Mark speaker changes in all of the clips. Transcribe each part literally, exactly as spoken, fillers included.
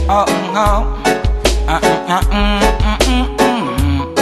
Speaker 1: Oh, oh. Uh, uh, uh, uh, uh, uh, uh.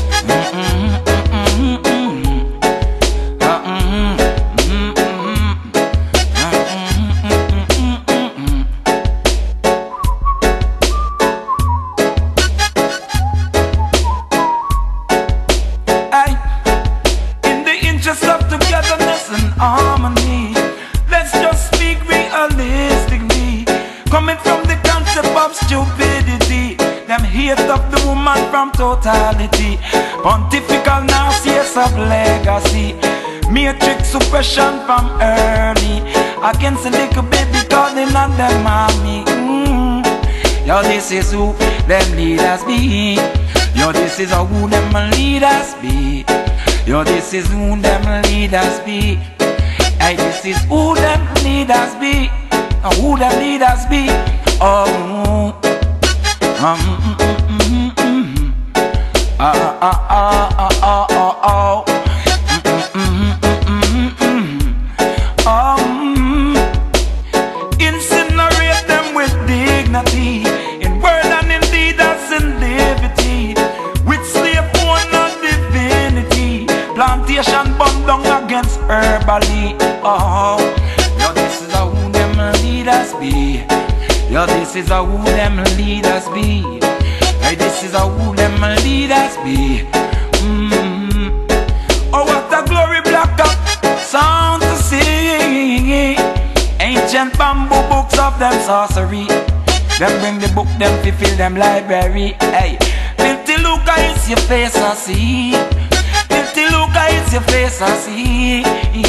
Speaker 1: Harmony. Let's just speak realistically. Coming from the concept of stupidity, them hate of the woman from totality. Pontifical narcissist of legacy. Matrix suppression from early. Against the little baby calling on them mommy. mm. Yo, this is who them leaders be. Yo, this is who them leaders be. Yo, this is who them leaders be. Hey, this is who them leaders be. Uh, who them leaders be. Oh, um, mm, mm, mm, mm. Ah, ah, ah, ah, ah, ah, ah. Mm, mm, mm, mm, mm. Um, incinerate them with dignity, in word and in deed as in liberty. With slave owner divinity, plantation burned down against herbally. Oh, yo, this is how who them leaders be. Yo, this is how who them leaders be. Hey, this is how who them leaders be. Mm. Oh, what a glory black up sound to sing. Ancient bamboo books of them sorcery. Them bring the book, them to fill them library. Hey, filthy look, it's your face I see. Filthy look, it's your face I see.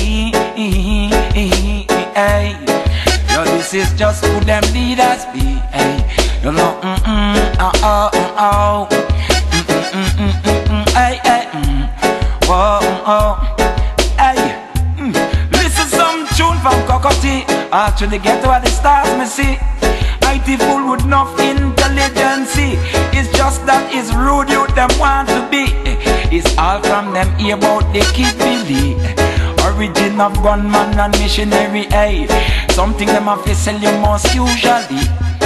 Speaker 1: Hey, yo, this is just who them leaders be. Hey, you know, mm mm, oh oh oh, mm mm mm mm mm, hey hey, mm, whoa oh, hey, mm. Listen some tune from Cocotti. Actually get to where the stars me see. I T fool with enough intelligence. It's just that it's rude you them want to be. It's all from them here about the kid Billy. Origin of gunman and missionary, hey. Something them have to sell you most usually.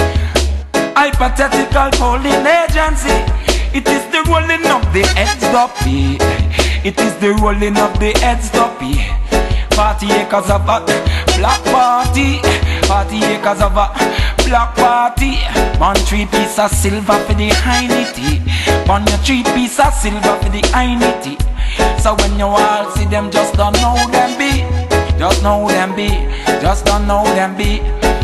Speaker 1: Hypothetical polling agency. It is the rolling of the heads dopey. It is the rolling of the heads dopey. Forty acres of a black party. Forty acres of a black party. One three piece of silver for the Heinety. One your three piece of silver for the Heinety. So when you all see them, just don't know them be. Just know them be. Just don't know them be.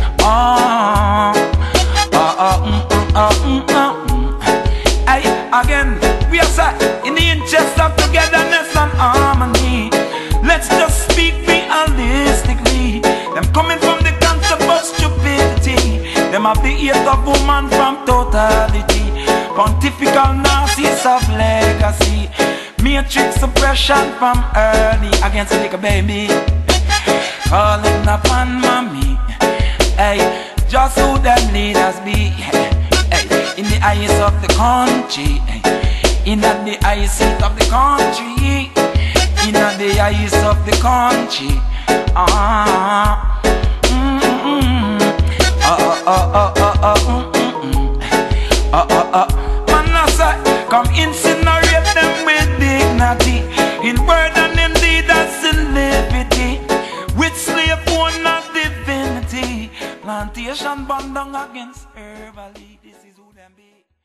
Speaker 1: Ah, ah, ah, mm, mm, ah, mm, ah, mm. Hey, again, we are set in the interest of togetherness and harmony. Let's just speak realistically. Them coming from the concept of stupidity. Them have the hate of woman from totality. Pontifical narcissist of legacy. Matrix suppression from early. Against the little baby calling upon mommy. Hey, just who them leaders be. Hey, in the eyes of the country. In the eyes of the country. In the eyes of the country. Ah, mm mm. Oh oh oh oh oh oh mm mm. Oh oh oh. Man, I say, come incinerate them with dignity, in word and in deed as in liberty. With slave owner divinity, plantation burned down against herbally. This is who them be.